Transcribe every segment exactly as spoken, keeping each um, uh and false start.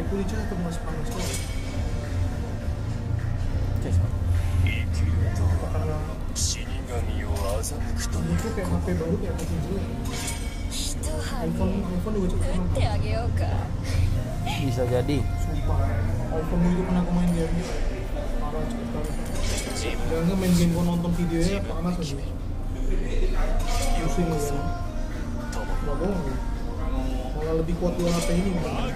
kuliah atau mas panas kok? Karena ini tuh kayak H P baru kayak makin jelek. iPhone iPhone juga cukup enak. Bisa jadi. Sumpah, iPhone dulu pernah aku main game parah cepet banget. Jangan main game kok nonton videonya panas aja. Pusing ya. Gak bohong ya. Malah lebih kuat dua H P ini kan.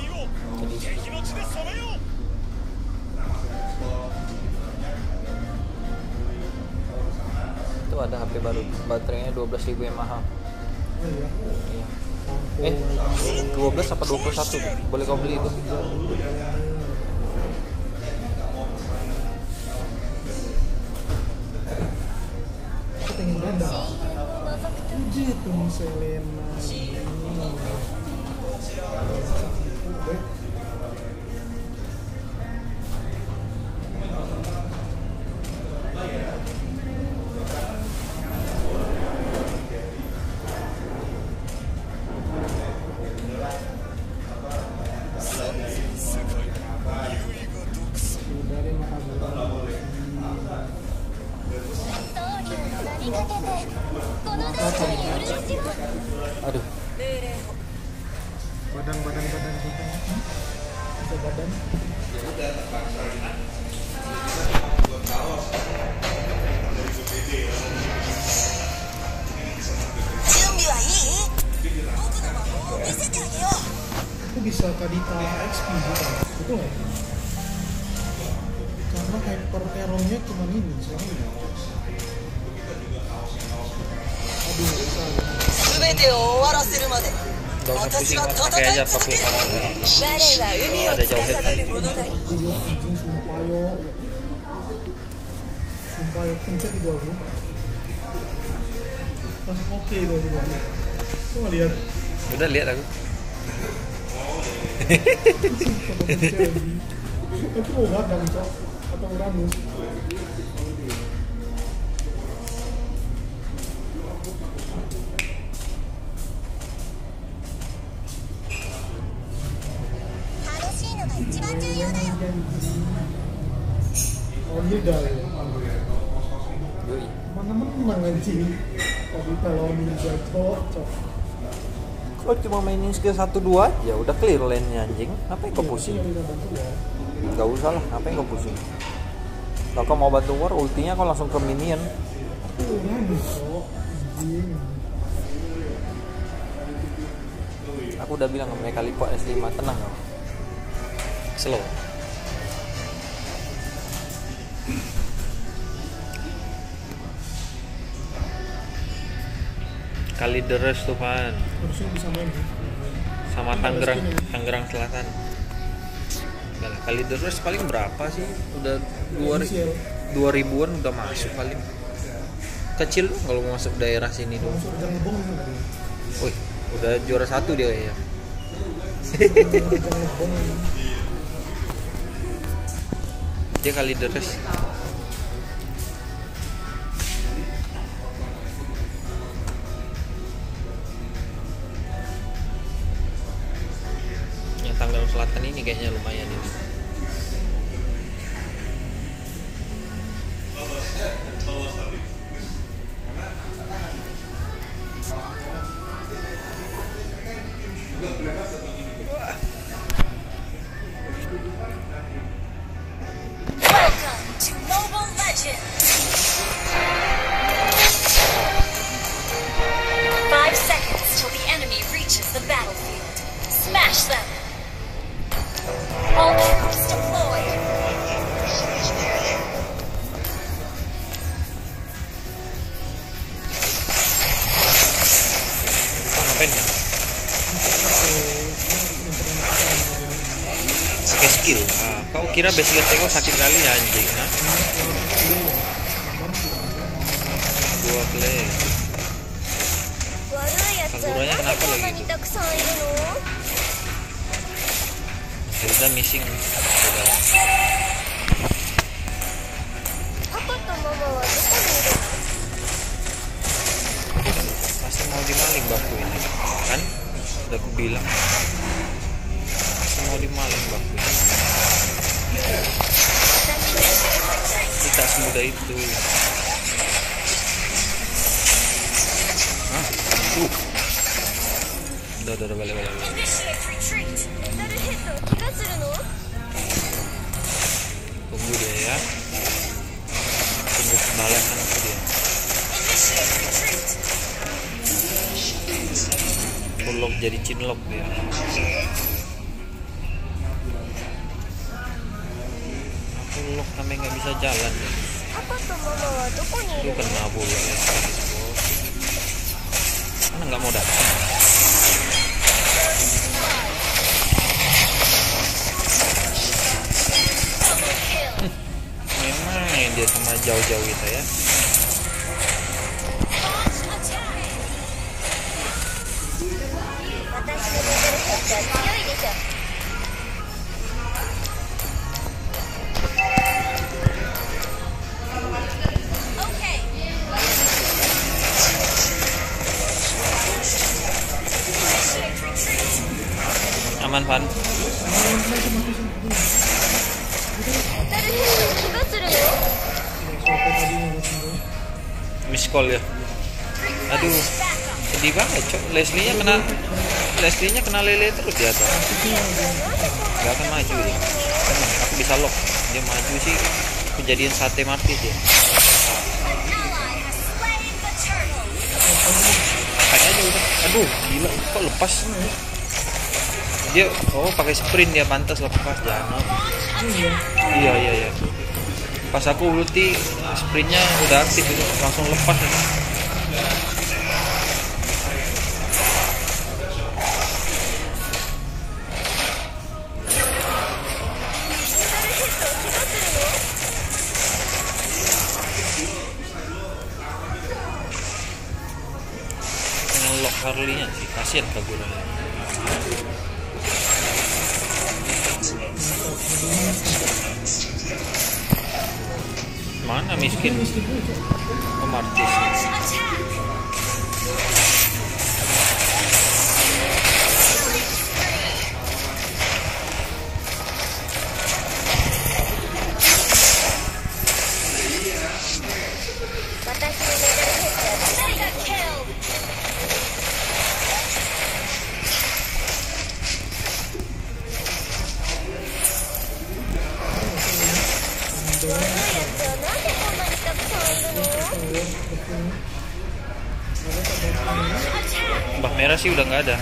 Itu ada H P baru, baterainya dua belas ribu mAh. Oh iya. Iya. Eh, dua belas apa dua puluh satu? Boleh kau beli itu? Aku pengen ganda. Puji tuh Selena. Aduh. Badan badan badan kita. Bisa badan. Itu bisa Kadita X P juga, betul nggak? Karena hyper arrow-nya cuma ini, selama ini. Aduh, nggak bisa. Gak usah pusing, pakai aja pakai kanan. Ada jauhnya tadi. Iya, anjing sumpah yo. Sumpah yo, pencet itu aku. Langsung oke itu aku. Kok nggak lihat? Udah lihat aku. Sumpah pencet lagi. Itu mau gadang, Cok. Atau Uranus. Oh iya dah ya. Mana menang anjing. Tapi kalau ninja cocok. Kok cuma mainin skill satu dua aja udah clear lane-nya anjing. Apa yang kau pusing? Gak usah lah, apa yang kau pusing? Kalau kau mau bantu war, ultinya kau langsung ke minion. Aku udah bilang mereka lipat S lima, tenang kau. Slow. Kali deres tuh Pan. Harusnya bisa main. Sama Tangerang, Tangerang Selatan. Enggak lah, kali deres paling berapa sih? Udah dua dua ribuan udah masuk paling. Kecil loh kalau mau masuk daerah sini tuh. Wih, udah juara satu dia ya. Dia kali deres. Yang Tangerang Selatan ini kayaknya lumayan ini. Five seconds till the enemy reaches the battlefield. Smash them! All troops deployed! Ngapain ya? Pakai skill. Ah, kau kira basic attack kau sakit kali ya anjing? Nah? Dua play. Sakuranya kenapa lagi itu? Hilda missing. Sudah. Masih mau dimaling baku ini, kan? Udah aku bilang. mau dimaling bang. Tidak semudah itu. Hah? Uh. Udah, udah, udah, balik, balik, balik. Initiate retreat. Tunggu dia ya. Tunggu kebalasan aku dia. Initiate retreat. Lock jadi chinlock dia. Aku lock sampai nggak bisa jalan ya. Itu kena bola ya gitu bos. Mana nggak mau datang. Hmm. Main-main dia sama jauh-jauh kita ya. Aman Van. Miss call ya. Aduh, sedih banget cok. Leslie-nya kena Leslie-nya kena lele terus di atas. Gak akan maju dia. Aku bisa lock. Dia maju sih kejadian sate mati dia. Pakai aja udah. Aduh, gila kok lepas. Dia oh pakai sprint dia, pantas lepas jangan. Iya iya iya. Pas aku ulti sprintnya udah aktif itu langsung lepas ya. Ngelok Harley-nya sih, kasihan Kagura-nya. Mana miskin? Oh, Martis. Mbah merah sih udah nggak ada.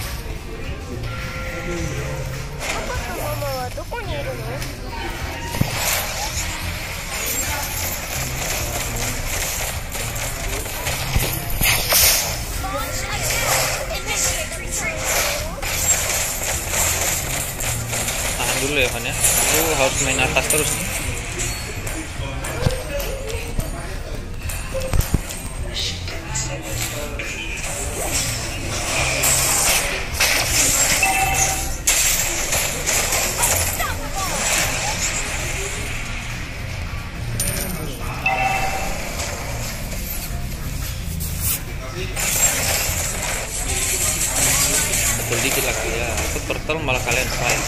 Tahan dulu ya Van ya. Aku harus main atas terus nih. Betul dikit lah kali ya. Aku turtle malah kalian fight.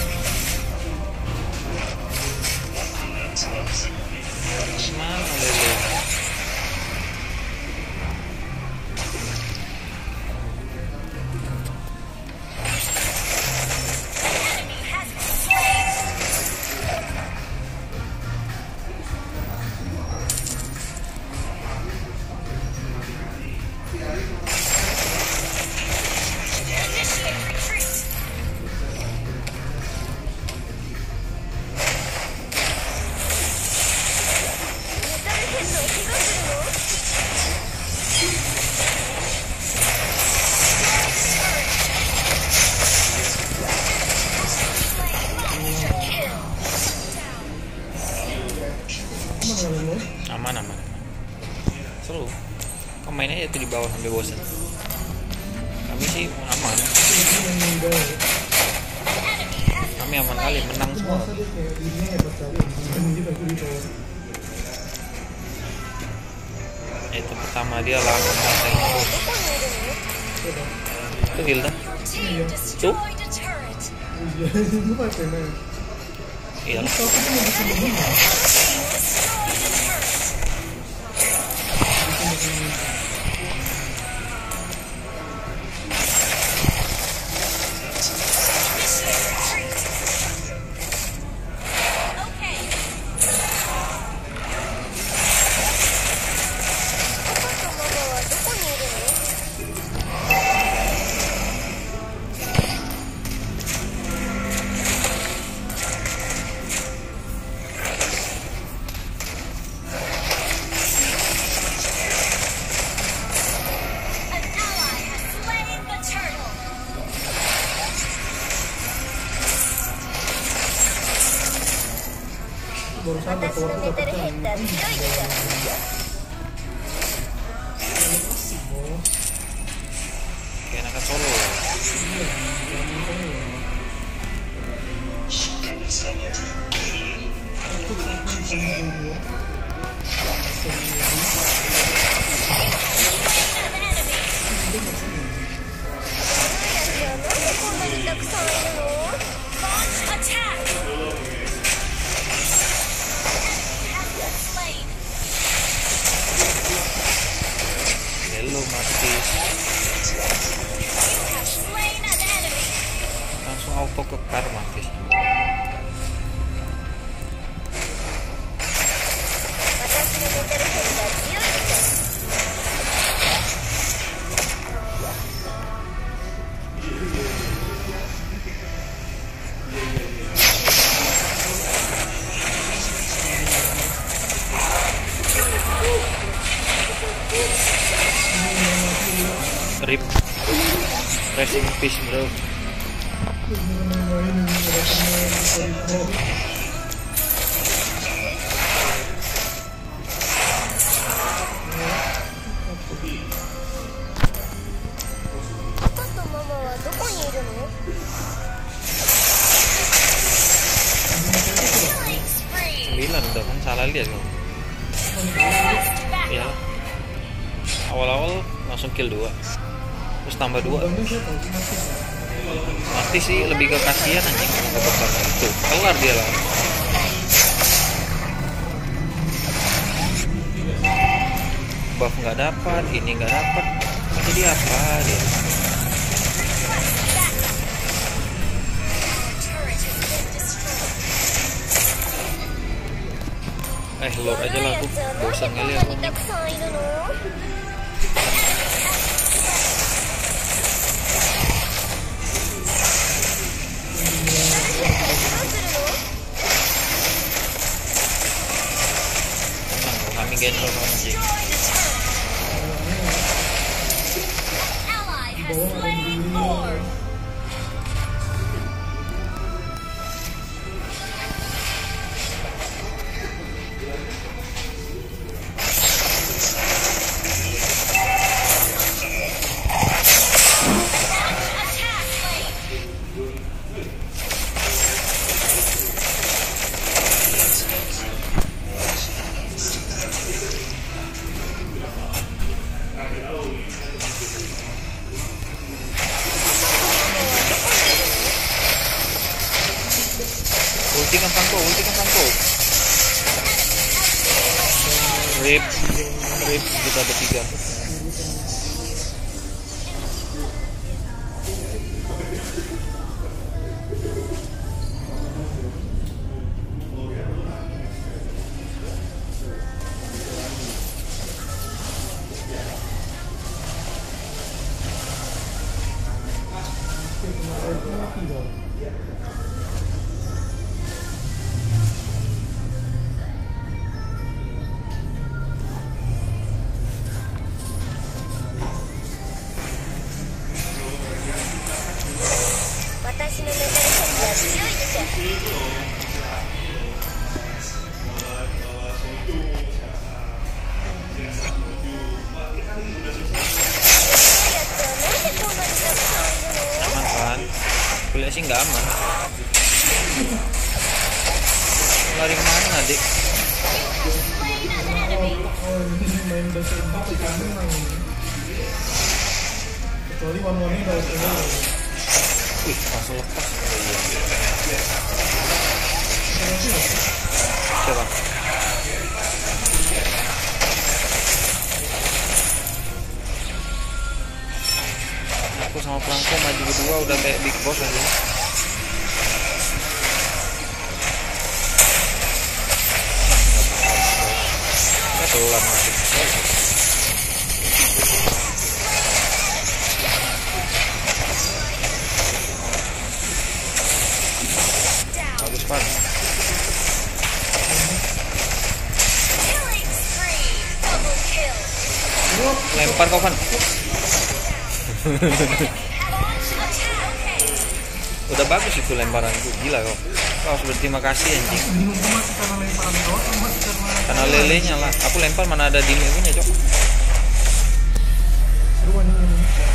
Mana lele? aman aman. Seru. Kau main aja tuh di bawah sampai bosan. Kami sih aman. Kami aman kali, menang semua. Masa dia kayak dirinya hebat kali, ini juga gue di bawah. Itu pertama dia langsung masang bom. Itu Hilda. Team destroyed a turret. Iya, itu pakai main. Iya. Kalau kita mau bikin begini, Destroyed a turret. Okay. 私の寝てるヘッダー強いでしょ。 Kayak anak Solo. Hello Martis. Langsung auto ke kar Martis. Rip. Rest in peace bro. Sembilan udah kan salah lihat kamu. Ya. Awal-awal langsung kill dua. Terus tambah dua. Mati sih lebih ke kasihan anjing nggak bakal itu. Kelar dia lah. Buff nggak dapat, ini nggak dapat. Jadi apa dia? Eh lord aja lah aku. Bosan kali aku nih. Kami gendong anjing. Ulti kan Pangko, ulti kan Pangko. Rip, rip kita bertiga. sih nggak aman. Lari mana dik? Oh ini main bahasa Inggris kan menang ini. Kecuali one-one ini dari sini. Wih, langsung lepas. Coba. Aku sama Franco maju berdua udah kayak big boss aja. Kelar masuk. Bagus pan. Killing spree. Double kill. Lempar kau pan. Udah bagus itu lemparanku, gila kau. Kau harus berterima kasih anjing. Bingung tuh masih karena lemparan kau atau masih karena Karena lelenya lah. Aku lempar mana ada di punya cok. seru anjing ini.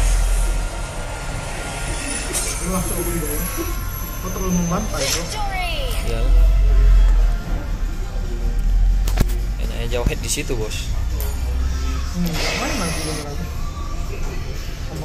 Lu langsung beli dong. Kau terlalu membantai bro. Victory. Ya. Kayaknya jauh head di situ bos. Hmm, main lagi lagi.